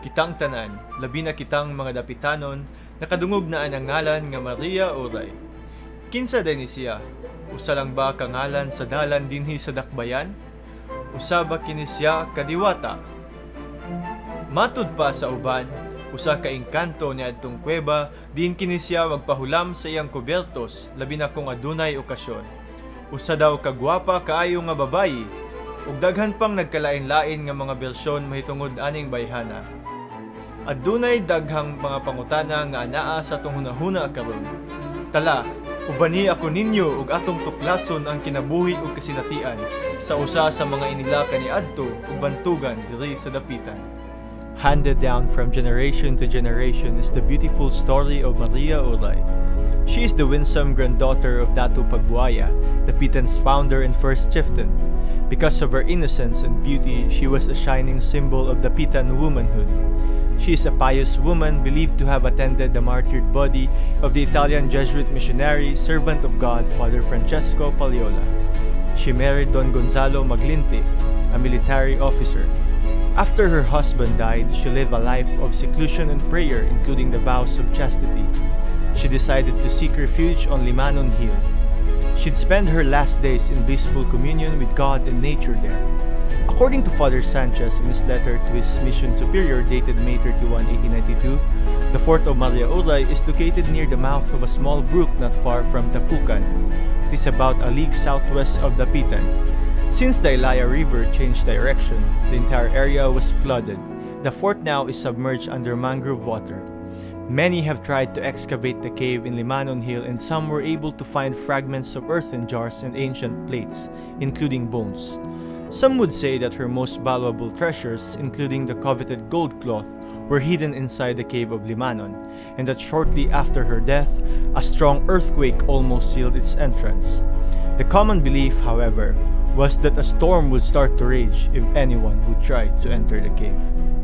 Kitang tanan, labi na kitang mga dapitanon, nakadungog na ang ngalan nga Maria Uray. Kinsa din siya? Usa lang ba kangalan sa dalan dinhi sa dakbayan? Usa ba kini siya kadiwata? Matud pa sa uban, usa ka engkanto ni adtong kuweba, din kini siya magpahulam sa iyang kubertos, labi na kung adunay okasyon. Usa daw kagwapa kaayo nga babayi, ug daghan pang nagkalain-lain nga mga bersyon mahitungod aning bayhana. Adunay daghang mga pangutana nga anaa sa atong hunahuna karon. Tala, ubani ako ninyo ug atong tuklason ang kinabuhi ug kasinatian sa usa sa mga inilaka ni adto ug bantugan diri sa dapitan. Handed down from generation to generation is the beautiful story of Maria Uray. She is the winsome granddaughter of Datu Pagbuaya, Dapitan's founder and first chieftain. Because of her innocence and beauty, she was a shining symbol of Dapitan womanhood. She is a pious woman believed to have attended the martyred body of the Italian Jesuit missionary, servant of God, Father Francesco Paliola. She married Don Gonzalo Maglinte, a military officer. After her husband died, she lived a life of seclusion and prayer, including the vows of chastity. She decided to seek refuge on Limanon Hill. She'd spend her last days in blissful communion with God and nature there. According to Father Sanchez in his letter to his mission superior dated May 31, 1892, the fort of Maria Uray is located near the mouth of a small brook not far from Tapukan. It is about a league southwest of Dapitan. Since the Ilaya River changed direction, the entire area was flooded. The fort now is submerged under mangrove water. Many have tried to excavate the cave in Limanon Hill, and some were able to find fragments of earthen jars and ancient plates, including bones. Some would say that her most valuable treasures, including the coveted gold cloth, were hidden inside the cave of Limanon, and that shortly after her death, a strong earthquake almost sealed its entrance. The common belief, however, was that a storm would start to rage if anyone would try to enter the cave.